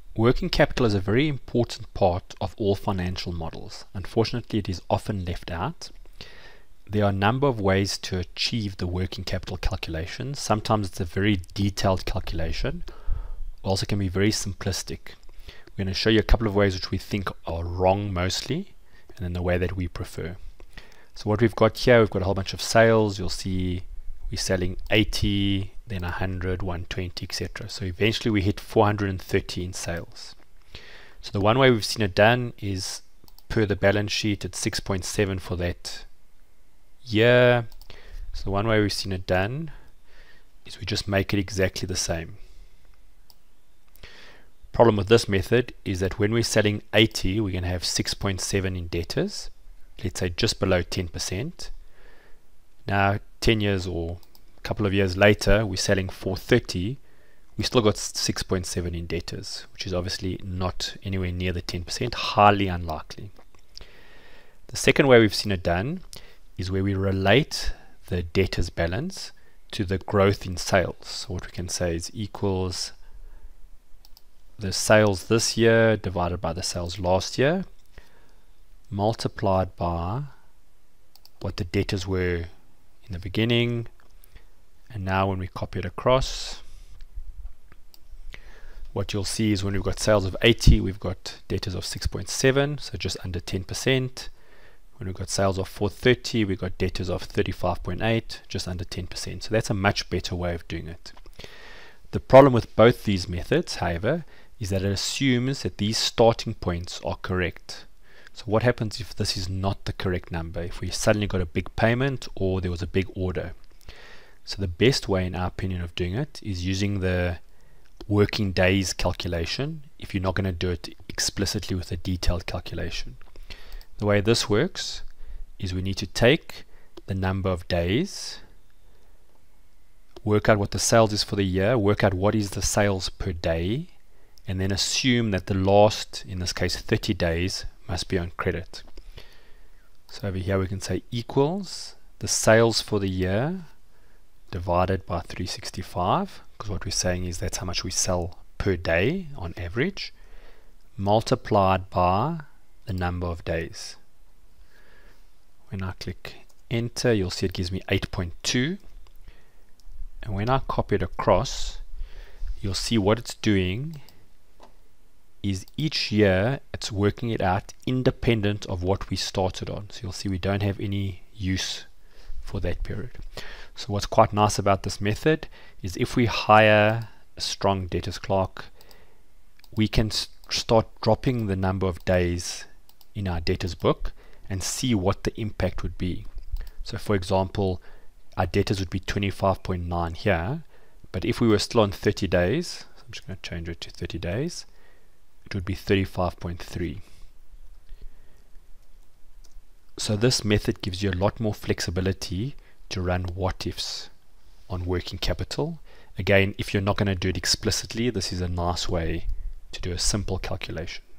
Working capital is a very important part of all financial models. Unfortunately, it is often left out. There are a number of ways to achieve the working capital calculation. Sometimes it's a very detailed calculation. Also can be very simplistic. We're going to show you a couple of ways which we think are wrong mostly, and then the way that we prefer. So what we've got here, we've got a whole bunch of sales. You'll see we're selling 80, then 100, 120, etc. So eventually we hit 430 in sales. So the one way we've seen it done is per the balance sheet at 6.7 for that year. So the one way we've seen it done is we just make it exactly the same. Problem with this method is that when we're selling 80, we're going to have 6.7 in debtors, let's say just below 10%. Now 10 years or a couple of years later, we're selling 430, we still got 6.7 in debtors, which is obviously not anywhere near the 10%, highly unlikely. The second way we've seen it done is where we relate the debtors balance to the growth in sales. So what we can say is equals the sales this year divided by the sales last year multiplied by what the debtors were in the beginning, and now when we copy it across, what you'll see is when we've got sales of 80, we've got debtors of 6.7, so just under 10%. When we've got sales of 430, we've got debtors of 35.8, just under 10%. So that's a much better way of doing it. The problem with both these methods, however, is that it assumes that these starting points are correct. So what happens if this is not the correct number, if we suddenly got a big payment or there was a big order? So the best way, in our opinion, of doing it is using the working days calculation if you're not going to do it explicitly with a detailed calculation. The way this works is we need to take the number of days, work out what the sales is for the year, work out what is the sales per day, and then assume that the last, in this case 30 days, must be on credit. So over here we can say equals the sales for the year divided by 365, because what we're saying is that's how much we sell per day on average, multiplied by the number of days. When I click enter, you'll see it gives me 8.2, and when I copy it across, you'll see what it's doing is each year it's working it out independent of what we started on. So you'll see we don't have any use for that period. So what's quite nice about this method is if we hire a strong debtors clerk, we can start dropping the number of days in our debtors book and see what the impact would be. So for example, our debtors would be 25.9 here, but if we were still on 30 days, so I'm just going to change it to 30 days, it would be 35.3. So this method gives you a lot more flexibility to run what ifs on working capital. Again, if you're not going to do it explicitly, this is a nice way to do a simple calculation.